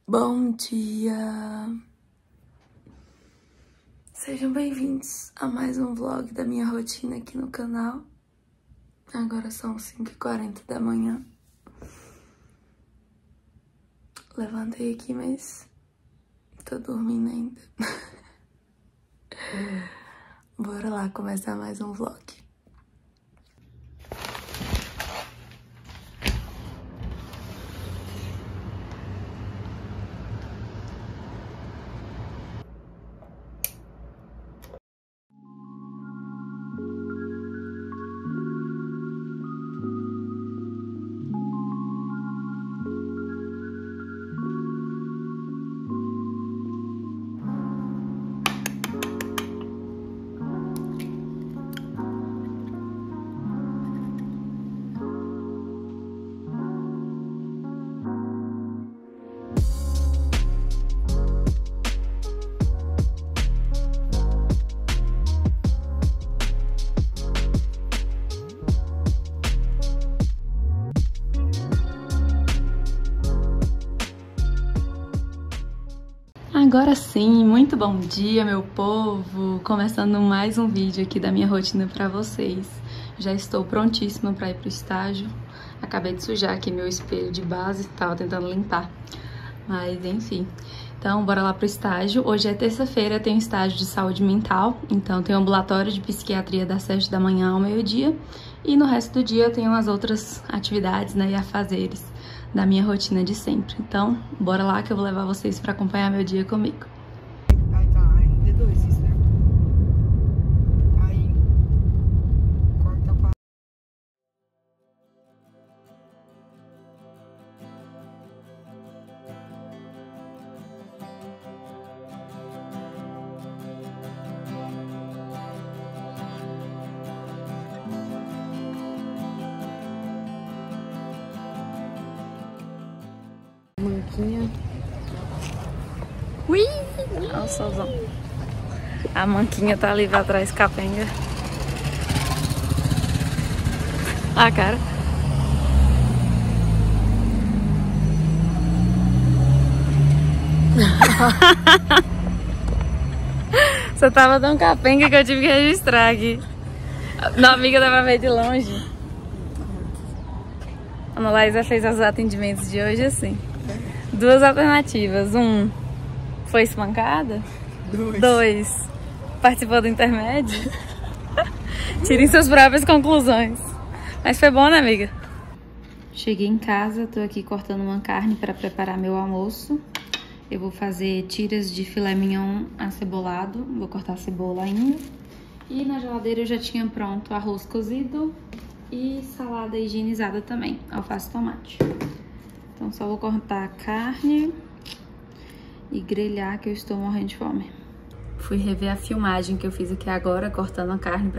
Bom dia! Sejam bem-vindos a mais um vlog da minha rotina aqui no canal. Agora são 5h40 da manhã. Levantei aqui, mas tô dormindo ainda. Bora lá começar mais um vlog. Agora sim, muito bom dia, meu povo! Começando mais um vídeo aqui da minha rotina pra vocês. Já estou prontíssima pra ir pro estágio. Acabei de sujar aqui meu espelho de base, tava tentando limpar. Mas enfim, então bora lá pro estágio. Hoje é terça-feira, tem estágio de saúde mental. Então tem um ambulatório de psiquiatria das 7 da manhã ao meio-dia. E no resto do dia eu tenho as outras atividades, né, e afazeres da minha rotina de sempre. Então, bora lá que eu vou levar vocês pra acompanhar meu dia comigo. Manquinha. Ui! Olha o solzão. A manquinha tá ali pra trás, capenga. A cara. Você tava tão capenga que eu tive que registrar aqui. Não, amiga, dá pra ver de longe. A Ana Laísa fez os atendimentos de hoje assim. Duas alternativas. Um, foi espancada. Dois, participou do intermédio. Tirem suas próprias conclusões. Mas foi bom, né, amiga? Cheguei em casa, tô aqui cortando uma carne para preparar meu almoço. Eu vou fazer tiras de filé mignon acebolado. Vou cortar a cebola ainda. E na geladeira eu já tinha pronto arroz cozido e salada higienizada também, alface e tomate. Então só vou cortar a carne e grelhar que eu estou morrendo de fome. Fui rever a filmagem que eu fiz aqui agora, cortando a carne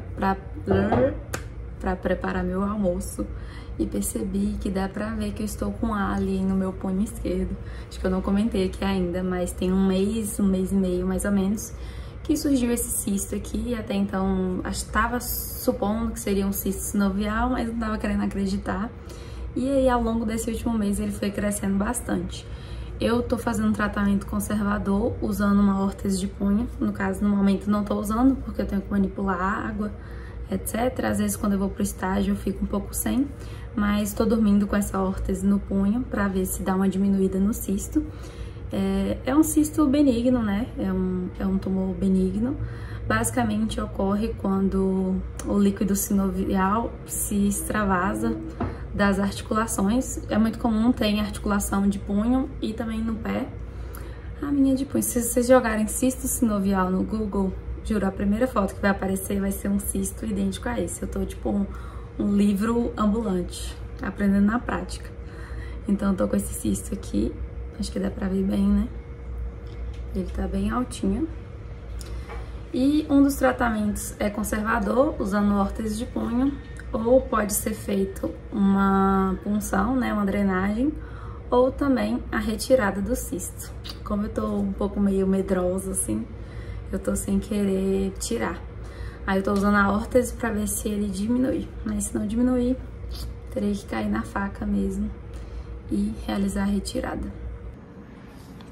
pra preparar meu almoço. E percebi que dá pra ver que eu estou com ali no meu punho esquerdo. Acho que eu não comentei aqui ainda, mas tem um mês e meio mais ou menos, que surgiu esse cisto aqui. E até então estava supondo que seria um cisto sinovial, mas não tava querendo acreditar. E aí, ao longo desse último mês, ele foi crescendo bastante. Eu tô fazendo um tratamento conservador, usando uma órtese de punho. No caso, no momento, não tô usando, porque eu tenho que manipular a água, etc. Às vezes, quando eu vou pro estágio, eu fico um pouco sem. Mas tô dormindo com essa órtese no punho, pra ver se dá uma diminuída no cisto. É um cisto benigno, né? É um tumor benigno. Basicamente, ocorre quando o líquido sinovial se extravasa das articulações. É muito comum ter em articulação de punho e também no pé. A minha de punho. Se vocês jogarem cisto sinovial no Google, juro, a primeira foto que vai aparecer vai ser um cisto idêntico a esse. Eu tô tipo um livro ambulante, aprendendo na prática. Então eu tô com esse cisto aqui. Acho que dá pra ver bem, né? Ele tá bem altinho. E um dos tratamentos é conservador, usando órtese de punho. Ou pode ser feito uma punção, né, uma drenagem, ou também a retirada do cisto. Como eu tô um pouco meio medrosa, assim, eu tô sem querer tirar. Aí eu tô usando a órtese pra ver se ele diminui. Mas se não diminuir, terei que cair na faca mesmo e realizar a retirada.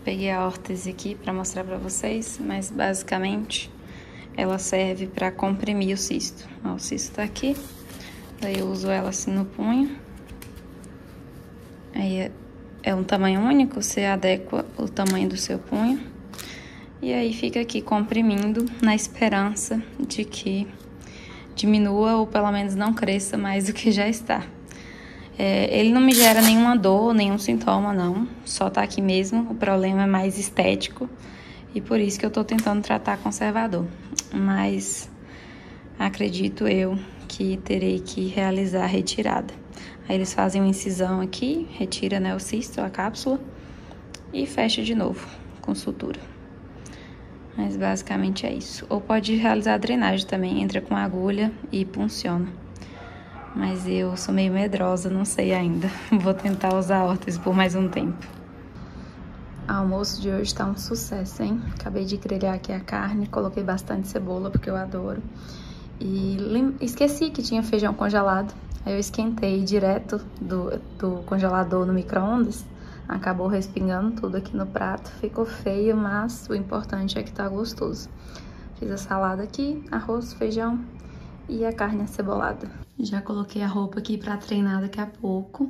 Peguei a órtese aqui pra mostrar pra vocês, mas basicamente ela serve pra comprimir o cisto. Ó, o cisto tá aqui, daí eu uso ela assim no punho. Aí é um tamanho único, você adequa o tamanho do seu punho. E aí fica aqui comprimindo na esperança de que diminua ou pelo menos não cresça mais do que já está. Ele não me gera nenhuma dor, nenhum sintoma, não. Só tá aqui mesmo, o problema é mais estético. E por isso que eu tô tentando tratar conservador. Mas acredito eu que terei que realizar a retirada. Aí eles fazem uma incisão aqui, retira, né, o cisto, a cápsula, e fecha de novo com sutura. Mas basicamente é isso. Ou pode realizar a drenagem também, entra com agulha e punciona. Mas eu sou meio medrosa, não sei ainda. Vou tentar usar a órtese por mais um tempo. O almoço de hoje tá um sucesso, hein? Acabei de grelhar aqui a carne, coloquei bastante cebola porque eu adoro. E esqueci que tinha feijão congelado. Aí eu esquentei direto do congelador no micro-ondas. Acabou respingando tudo aqui no prato. Ficou feio, mas o importante é que tá gostoso. Fiz a salada aqui, arroz, feijão e a carne acebolada. Já coloquei a roupa aqui pra treinar daqui a pouco.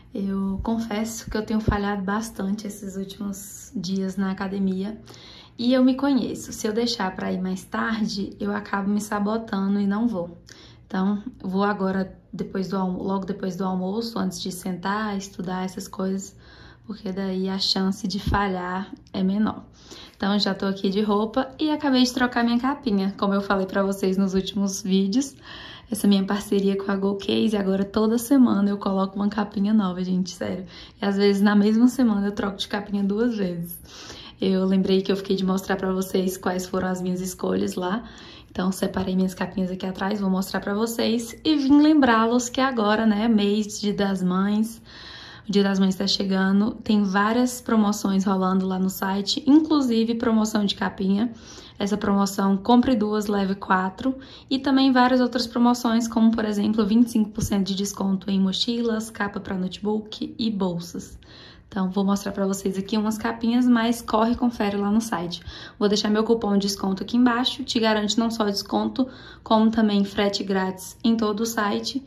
Eu confesso que eu tenho falhado bastante esses últimos dias na academia. E eu me conheço. Se eu deixar pra ir mais tarde, eu acabo me sabotando e não vou. Então, vou agora logo depois do almoço, antes de sentar, estudar essas coisas, porque daí a chance de falhar é menor. Então, já tô aqui de roupa e acabei de trocar minha capinha, como eu falei pra vocês nos últimos vídeos. Essa minha parceria com a GoCase, agora toda semana eu coloco uma capinha nova, gente, sério. E às vezes na mesma semana eu troco de capinha 2 vezes. Eu lembrei que eu fiquei de mostrar pra vocês quais foram as minhas escolhas lá. Então, separei minhas capinhas aqui atrás, vou mostrar pra vocês. E vim lembrá-los que agora, né, mês Dia das Mães, o Dia das Mães tá chegando. Tem várias promoções rolando lá no site, inclusive promoção de capinha. Essa promoção, compre 2, leve 4. E também várias outras promoções, como, por exemplo, 25% de desconto em mochilas, capa para notebook e bolsas. Então, vou mostrar pra vocês aqui umas capinhas, mas corre e confere lá no site. Vou deixar meu cupom de desconto aqui embaixo, te garante não só desconto, como também frete grátis em todo o site.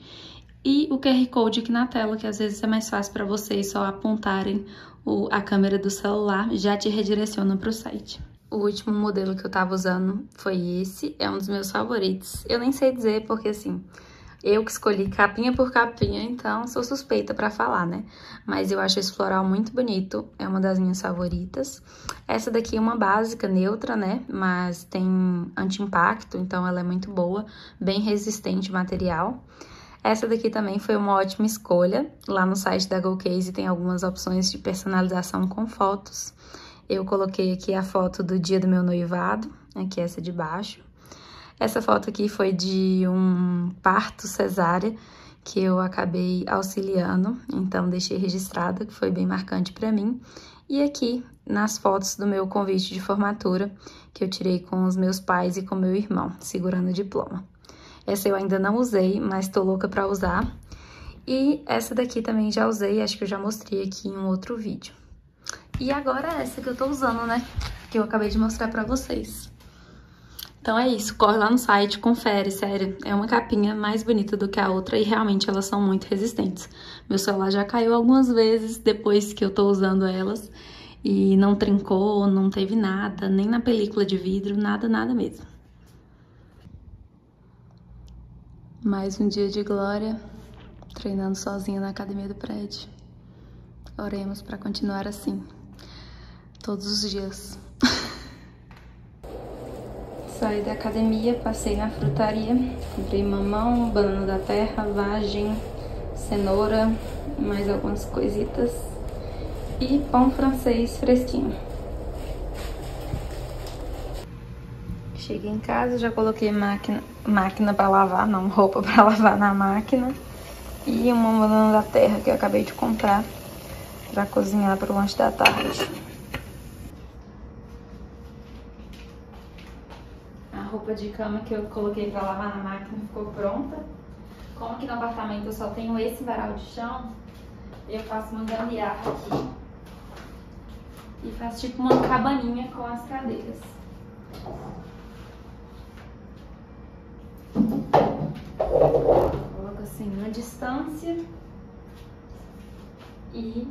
E o QR Code aqui na tela, que às vezes é mais fácil pra vocês só apontarem a câmera do celular, já te redireciona pro site. O último modelo que eu tava usando foi esse, é um dos meus favoritos. Eu nem sei dizer porque, assim, eu que escolhi capinha por capinha, então sou suspeita pra falar, né? Mas eu acho esse floral muito bonito, é uma das minhas favoritas. Essa daqui é uma básica, neutra, né? Mas tem anti-impacto, então ela é muito boa, bem resistente o material. Essa daqui também foi uma ótima escolha. Lá no site da GoCase tem algumas opções de personalização com fotos. Eu coloquei aqui a foto do dia do meu noivado, aqui essa de baixo. Essa foto aqui foi de um parto cesárea que eu acabei auxiliando, então deixei registrada, que foi bem marcante pra mim. E aqui, nas fotos do meu convite de formatura, que eu tirei com os meus pais e com meu irmão, segurando o diploma. Essa eu ainda não usei, mas tô louca pra usar. E essa daqui também já usei, acho que eu já mostrei aqui em um outro vídeo. E agora essa que eu tô usando, né? Que eu acabei de mostrar pra vocês. Então é isso, corre lá no site, confere, sério. É uma capinha mais bonita do que a outra e realmente elas são muito resistentes. Meu celular já caiu algumas vezes depois que eu tô usando elas. E não trincou, não teve nada, nem na película de vidro, nada, nada mesmo. Mais um dia de glória, treinando sozinha na academia do prédio. Oremos pra continuar assim, todos os dias. Saí da academia, passei na frutaria, comprei mamão, banana da terra, vagem, cenoura, mais algumas coisitas e pão francês fresquinho. Cheguei em casa, já coloquei máquina para lavar, não, roupa para lavar na máquina e uma banana da terra que eu acabei de comprar para cozinhar para o lanche da tarde. A roupa de cama que eu coloquei para lavar na máquina ficou pronta. Como aqui no apartamento eu só tenho esse varal de chão, eu faço uma gambiarra aqui. e faz tipo uma cabaninha com as cadeiras. Coloco assim uma distância e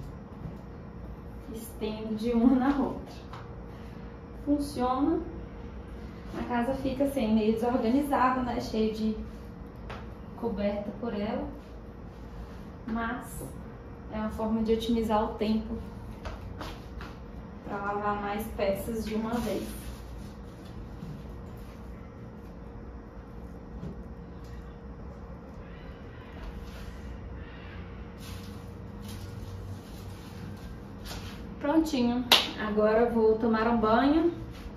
estendo de uma na outra. Funciona. A casa fica assim meio desorganizada, né? Cheia de coberta por ela, mas é uma forma de otimizar o tempo para lavar mais peças de uma vez. Prontinho, agora eu vou tomar um banho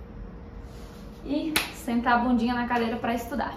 e sentar a bundinha na cadeira para estudar.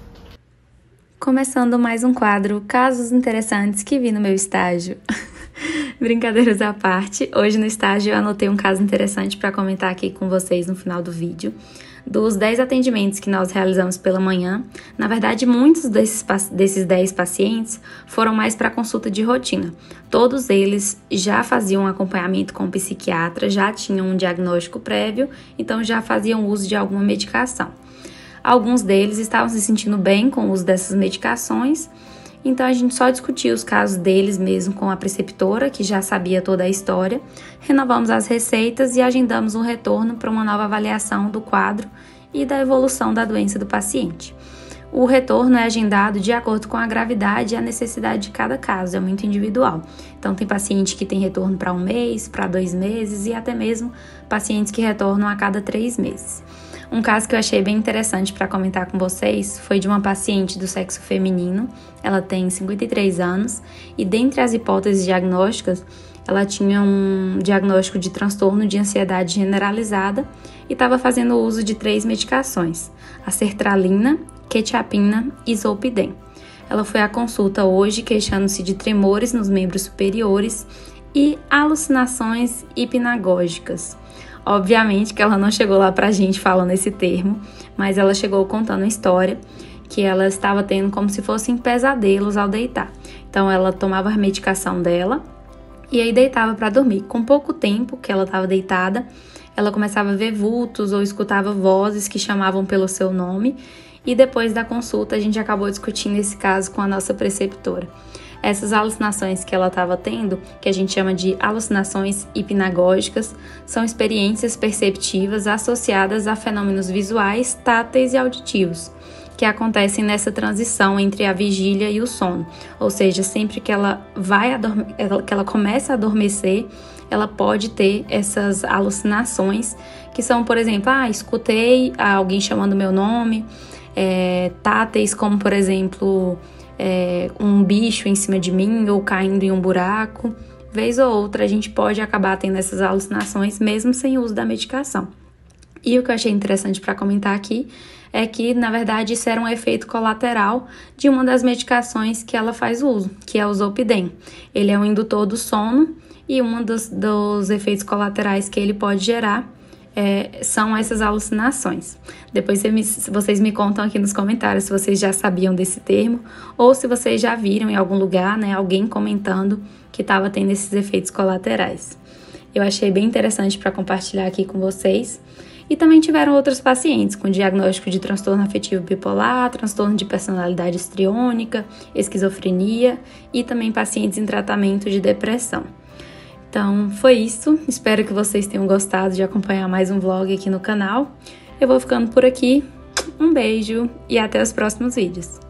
Começando mais um quadro Casos Interessantes que vi no meu estágio. Brincadeiras à parte, hoje no estágio eu anotei um caso interessante para comentar aqui com vocês no final do vídeo. Dos 10 atendimentos que nós realizamos pela manhã, na verdade muitos desses 10 pacientes foram mais para consulta de rotina. Todos eles já faziam acompanhamento com o psiquiatra, já tinham um diagnóstico prévio, então já faziam uso de alguma medicação. Alguns deles estavam se sentindo bem com o uso dessas medicações, então a gente só discutiu os casos deles mesmo com a preceptora, que já sabia toda a história, renovamos as receitas e agendamos um retorno para uma nova avaliação do quadro e da evolução da doença do paciente. O retorno é agendado de acordo com a gravidade e a necessidade de cada caso, é muito individual. Então tem paciente que tem retorno para 1 mês, para 2 meses e até mesmo pacientes que retornam a cada 3 meses. Um caso que eu achei bem interessante para comentar com vocês foi de uma paciente do sexo feminino. Ela tem 53 anos e dentre as hipóteses diagnósticas, ela tinha um diagnóstico de transtorno de ansiedade generalizada e estava fazendo uso de 3 medicações, a sertralina, quetiapina e zolpidem. Ela foi à consulta hoje queixando-se de tremores nos membros superiores e alucinações hipnagógicas. Obviamente que ela não chegou lá pra gente falando esse termo, mas ela chegou contando uma história que ela estava tendo como se fossem pesadelos ao deitar. Então ela tomava a medicação dela e aí deitava para dormir. Com pouco tempo que ela estava deitada, ela começava a ver vultos ou escutava vozes que chamavam pelo seu nome e depois da consulta a gente acabou discutindo esse caso com a nossa preceptora. Essas alucinações que ela estava tendo, que a gente chama de alucinações hipnagógicas, são experiências perceptivas associadas a fenômenos visuais, táteis e auditivos, que acontecem nessa transição entre a vigília e o sono. Ou seja, sempre que ela começa a adormecer, ela pode ter essas alucinações, que são, por exemplo, escutei alguém chamando meu nome, táteis, como por exemplo, um bicho em cima de mim ou caindo em um buraco. Vez ou outra a gente pode acabar tendo essas alucinações mesmo sem uso da medicação. E o que eu achei interessante para comentar aqui é que, na verdade, isso era um efeito colateral de uma das medicações que ela faz uso, que é o zolpidem. Ele é um indutor do sono e um dos efeitos colaterais que ele pode gerar são essas alucinações. Depois vocês me contam aqui nos comentários se vocês já sabiam desse termo ou se vocês já viram em algum lugar, alguém comentando que estava tendo esses efeitos colaterais. Eu achei bem interessante para compartilhar aqui com vocês. E também tiveram outros pacientes com diagnóstico de transtorno afetivo bipolar, transtorno de personalidade histriônica, esquizofrenia e também pacientes em tratamento de depressão. Então, foi isso. Espero que vocês tenham gostado de acompanhar mais um vlog aqui no canal. Eu vou ficando por aqui. Um beijo e até os próximos vídeos.